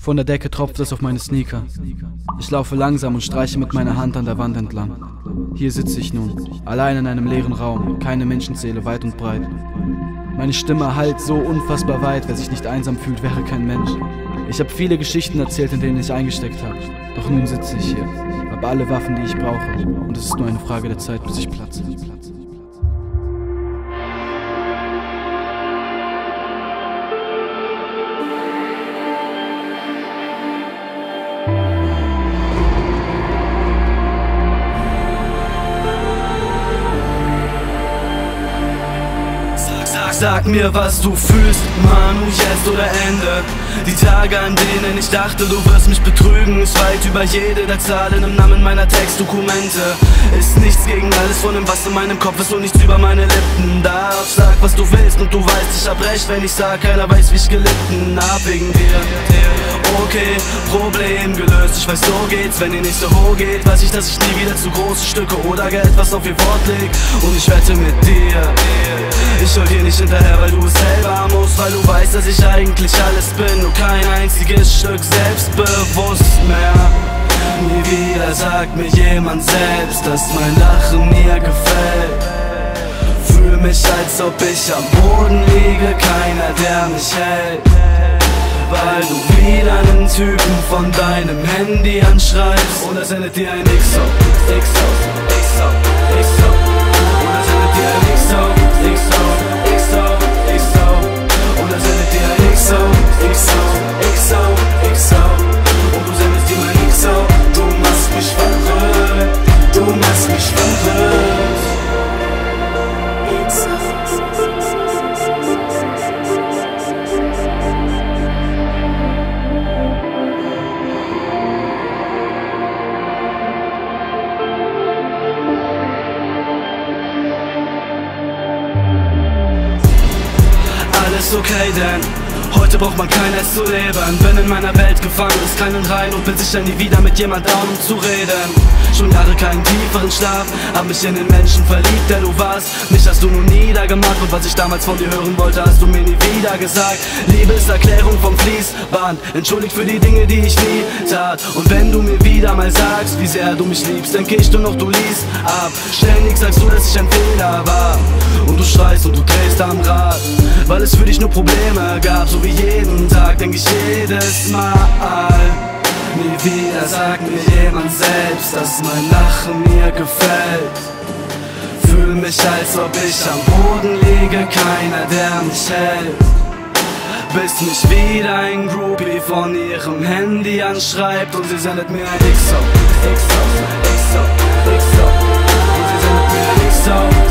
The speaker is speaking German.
Von der Decke tropft es auf meine Sneaker. Ich laufe langsam und streiche mit meiner Hand an der Wand entlang. Hier sitze ich nun, allein in einem leeren Raum, keine Menschenseele weit und breit. Meine Stimme hallt so unfassbar weit, wer sich nicht einsam fühlt, wäre kein Mensch. Ich habe viele Geschichten erzählt, in denen ich eingesteckt habe. Doch nun sitze ich hier, habe alle Waffen, die ich brauche, und es ist nur eine Frage der Zeit, bis ich platze. Sag mir, was du fühlst, Manu, jetzt oder Ende. Die Tage, an denen ich dachte, du wirst mich betrügen, ist weit über jede der Zahlen im Namen meiner Textdokumente. Ist nichts gegen alles von dem, was in meinem Kopf ist und nichts über meine Lippen darf. Sag, was du willst und du weißt, ich hab recht, wenn ich sag, keiner weiß, wie ich gelitten hab wegen dir. Okay, Problem gelöst, ich weiß, so geht's, wenn ihr nicht so hoch geht. Weiß ich, dass ich nie wieder zu große Stücke oder Geld, was auf ihr Wort legt. Und ich wette mit dir, ich hol dir nicht hinterher, weil du es selber musst, weil du weißt, dass ich eigentlich alles bin, nur kein einziges Stück selbstbewusst mehr. Nie wieder sagt mir jemand selbst, dass mein Lachen mir gefällt. Fühl mich, als ob ich am Boden liege, keiner, der mich hält. Weil du wieder einen Typen von deinem Handy anschreibst und er sendet dir ein XO, XO, XO, XO. Und er sendet dir ein XO, XO, XO, XO. Und er sendet dir ein XO, XO, XO, XO. Und du sendest ihm ein XO. Du machst mich verrückt, du machst mich verrückt. XO. Alles okay, denn heute braucht man kein Eis zu leben. Bin in meiner Welt gefangen, ist keinen rein und bin sicher nie wieder mit jemand down, um zu reden. Schon Jahre keinen tieferen Schlaf, hab mich in den Menschen verliebt, der du warst. Mich hast du nun niedergemacht und was ich damals von dir hören wollte, hast du mir nie wieder gesagt. Liebeserklärung vom Fließband, entschuldigt für die Dinge, die ich nie tat. Und wenn du mir wieder mal sagst, wie sehr du mich liebst, denk ich nur noch, du liest ab. Ständig sagst du, dass ich ein Fehler war. Und du schreist und du drehst am Rad, weil es für dich nur Probleme gab. So wie jeden Tag denk ich jedes Mal. Nie wieder sagt mir jemand selbst, dass mein Lachen mir gefällt. Fühl mich, als ob ich am Boden liege, keiner, der mich hält. Bis mich wieder ein Groupie von ihrem Handy anschreibt und sie sendet mir ein XO, XO, XO, XO. Und sie sendet mir ein XO.